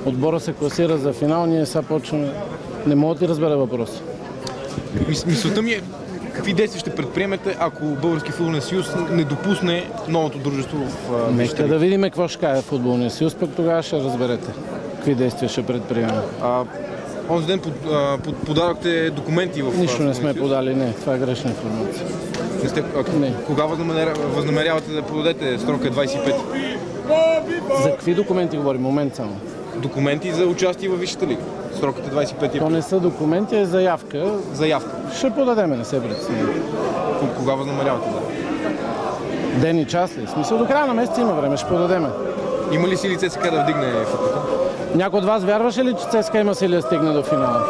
Отбора се класира за финал, ние сега почваме. Не мога да ти разбера въпроса. Мисълта ми е, какви действия ще предприемете, ако Български футболен съюз не допусне новото дружество в Нека да видим какво ще каже футболния съюз, пък тогава ще разберете какви действия ще предприемем. Онзи ден подадохте документи в Нищо не Футболния сме съюз. подали, не. Това е грешна информация. Не. Кога възнамерявате да подадете? Срока е 25. За какви документи говорим? Момент само. Документи за участие във Висшата лига. Срокът е 25. То не са документи, а е заявка. Заявка. Ще подадеме, не се притеснявайте. Кога възнамерявате да? Ден и час ли? В смисъл, до края на месеца има време, ще подадеме. Има ли сили ЦСКА да вдигне футболта? Някой от вас вярваше ли, че ЦСКА има сили да стигне до финала?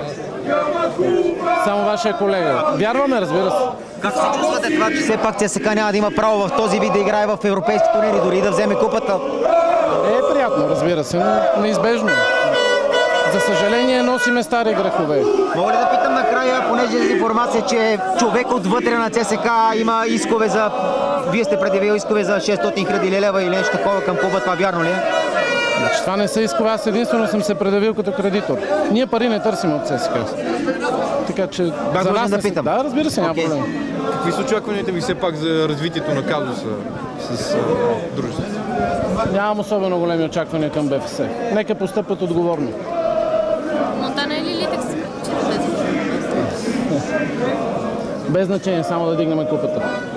Само вашия колега. Вярваме, разбира се. Как се чувствате това, че все пак ЦСКА няма да има право в този вид да играе в европейски турнири, дори да вземе купата? Е приятно, разбира се, но неизбежно. За съжаление носиме стари грехове. Мога ли да питам накрая, понеже е информация, че човек отвътре на ЦСКА има искове за... Вие сте предявили искове за 600 000 лева или нещо такова към клуба, това вярно ли е? Значи, това не са искове, аз единствено съм се предявил като кредитор. Ние пари не търсим от ЦСКА. Така че за нас да питам. Да, разбира се, няма проблем. Какви са очакванията ви все пак за развитието на казуса с дружеството? Нямам особено големи очаквания към БФС. Нека постъпят отговорно. Монтана или Литекс? Без значение, само да дигнем купата.